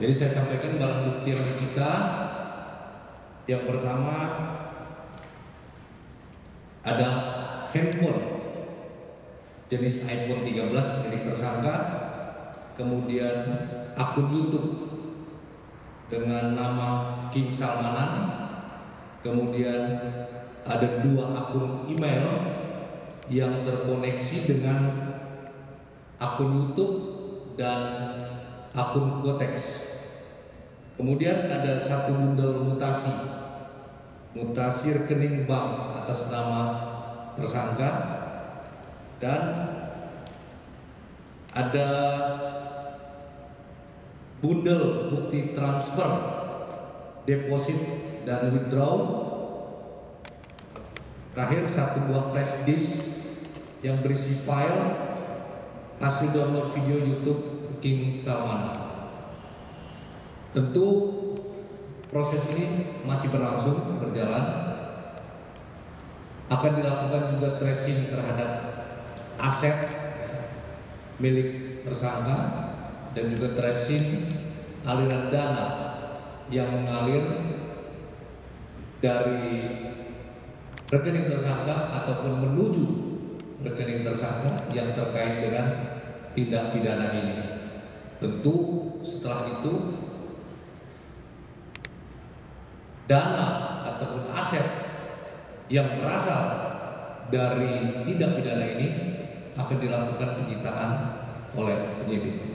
Jadi saya sampaikan barang bukti yang disita. Yang pertama ada handphone jenis iPhone 13 milik tersangka, kemudian akun YouTube dengan nama King Salmanan, kemudian ada 2 akun email yang terkoneksi dengan akun YouTube dan akun Quotex. Kemudian ada 1 bundel mutasi rekening bank atas nama tersangka, dan ada bundel bukti transfer, deposit dan withdraw. Terakhir 1 buah flash disk yang berisi file hasil download video YouTube King Salmanan. Tentu proses ini masih berjalan. Akan dilakukan juga tracing terhadap aset milik tersangka dan juga tracing aliran dana yang mengalir dari rekening tersangka ataupun menuju rekening tersangka yang terkait dengan tindak pidana ini. Tentu setelah itu dana ataupun aset yang berasal dari tindak pidana ini akan dilakukan penyitaan oleh penyidik.